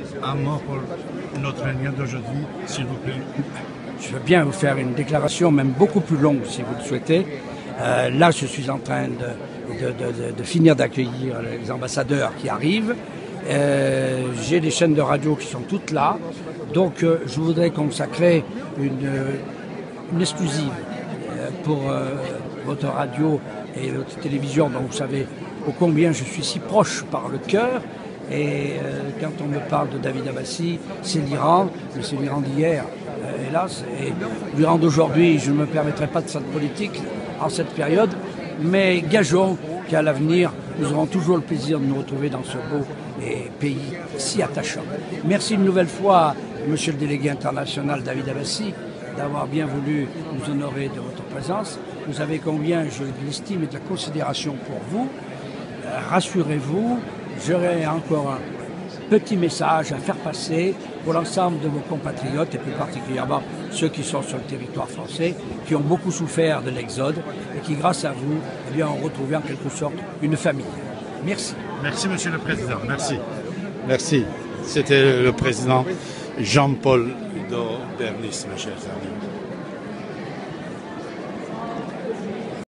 un mot pour notre réunion d'aujourd'hui, s'il vous plaît. Je veux bien vous faire une déclaration, même beaucoup plus longue si vous le souhaitez. Là, je suis en train de finir d'accueillir les ambassadeurs qui arrivent. J'ai des chaînes de radio qui sont toutes là. Donc, je voudrais consacrer une exclusive pour votre radio et votre télévision, dont vous savez ô combien je suis si proche par le cœur. Et quand on me parle de David Abbassi, c'est l'Iran, mais c'est l'Iran d'hier, hélas. Et l'Iran d'aujourd'hui, je ne me permettrai pas de cette politique en cette période, mais gageons qu'à l'avenir, nous aurons toujours le plaisir de nous retrouver dans ce beau pays si attachant. Merci une nouvelle fois, monsieur le délégué international David Abbassi, d'avoir bien voulu nous honorer de votre présence. Vous savez combien je l'estime et de la considération pour vous. Rassurez-vous, j'aurai encore un petit message à faire passer pour l'ensemble de vos compatriotes et plus particulièrement ceux qui sont sur le territoire français, qui ont beaucoup souffert de l'exode et qui, grâce à vous, eh bien, ont retrouvé en quelque sorte une famille. Merci. Merci, Monsieur le Président. Merci. Merci. C'était le président Jean-Paul Bernis, mes chers amis.